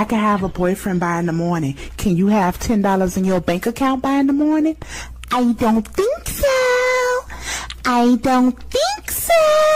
I can have a boyfriend by in the morning. Can you have $10 in your bank account by in the morning? I don't think so. I don't think so.